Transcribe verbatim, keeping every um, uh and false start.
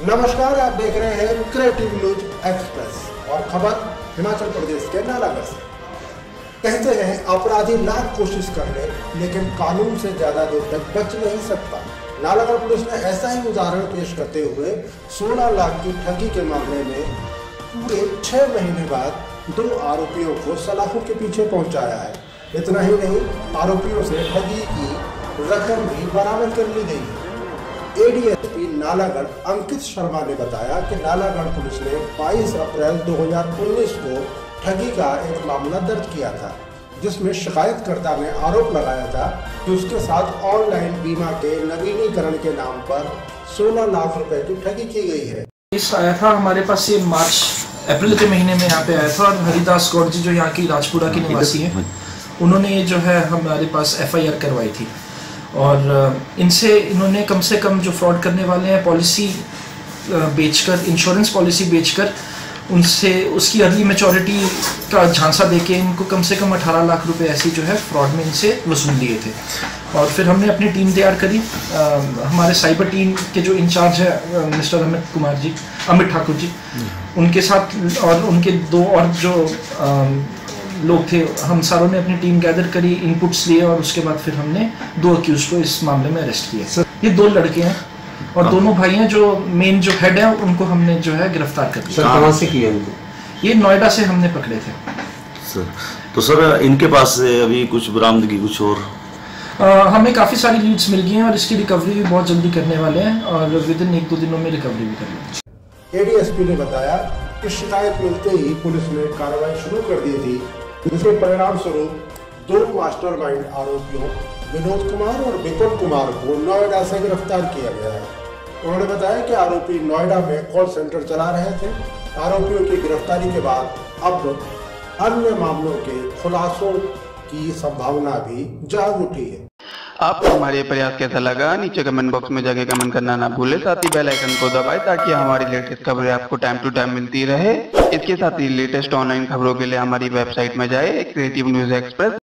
नमस्कार, आप देख रहे हैं क्रिएटिव न्यूज एक्सप्रेस और खबर हिमाचल प्रदेश के नालागढ़ से। कहते हैं अपराधी लाख कोशिश कर ले लेकिन कानून से ज्यादा देर तक बच नहीं सकता। नालागढ़ पुलिस ने ऐसा ही उदाहरण पेश करते हुए सोलह लाख की ठगी के मामले में पूरे छह महीने बाद दो आरोपियों को सलाखों के पीछे पहुंचाया है। इतना ही नहीं, आरोपियों से ठगी की रकम भी बरामद कर ली गई है। एडीएसपी नालागढ़ अंकित शर्मा ने बताया कि नालागढ़ पुलिस ने बाईस अप्रैल दो हज़ार उन्नीस को ठगी का एक मामला दर्ज किया था, जिसमें शिकायतकर्ता ने आरोप लगाया था कि उसके साथ ऑनलाइन बीमा के नवीनीकरण के नाम पर सोलह लाख रुपए की ठगी की गई है। इस आया था हमारे पास ये मार्च अप्रैल के महीने में यहाँ पे आया था और हरिदास गौड़ जी जो यहाँ की राजपुरा की निवासी हैं, उन्होंने जो है हमारे पास एफ आई आर करवाई थी और इनसे इन्होंने कम से कम जो फ्रॉड करने वाले हैं पॉलिसी बेचकर, इंश्योरेंस पॉलिसी बेचकर उनसे उसकी अर्ली मैच्योरिटी का झांसा देके इनको कम से कम अठारह लाख रुपए ऐसी जो है फ्रॉड में इनसे वसूल लिए थे। और फिर हमने अपनी टीम तैयार करी। आ, हमारे साइबर टीम के जो इंचार्ज है मिस्टर अमित कुमार जी अमित ठाकुर जी, उनके साथ और उनके दो और जो आ, लोग थे, हम सारों ने अपनी टीम गैदर करी, इनपुट्स लिए और उसके बाद फिर हमने दो अक्यूज को इस मामले में अरेस्ट किया। ये दो लड़के हैं और दोनों भाई हैं। जो मेन जो हेड है उनको हमने जो है गिरफ्तार कर लिया। कहाँ से किया इनको? ये नोएडा से हमने पकड़े थे सर। तो सर इनके पास से अभी कुछ बरामदगी कुछ और आ, हमें काफ़ी सारी लीड्स मिल गई हैं और इसकी रिकवरी भी बहुत जल्दी करने वाले हैं और विद इन एक दो दिनों में रिकवरी भी कर लेंगे। एडीएसपी ने बताया कि शिकायत मिलते ही पुलिस ने कार्रवाई शुरू कर दी थी, जिसके परिणाम स्वरूप दो मास्टरमाइंड आरोपियों विनोद कुमार और विपुल कुमार को नोएडा से गिरफ्तार किया गया है। उन्होंने बताया कि आरोपी नोएडा में कॉल सेंटर चला रहे थे। आरोपियों की गिरफ्तारी के बाद अब अन्य मामलों के खुलासों की संभावना भी जाग उठी है। आपको हमारे प्रयास कैसा लगा, नीचे कमेंट बॉक्स में जाके कमेंट करना ना भूले। साथ ही बेल आइकन को दबाएं ताकि हमारी लेटेस्ट खबरें आपको टाइम टू टाइम मिलती रहे। इसके साथ ही लेटेस्ट ऑनलाइन खबरों के लिए हमारी वेबसाइट में जाए क्रिएटिव न्यूज एक्सप्रेस।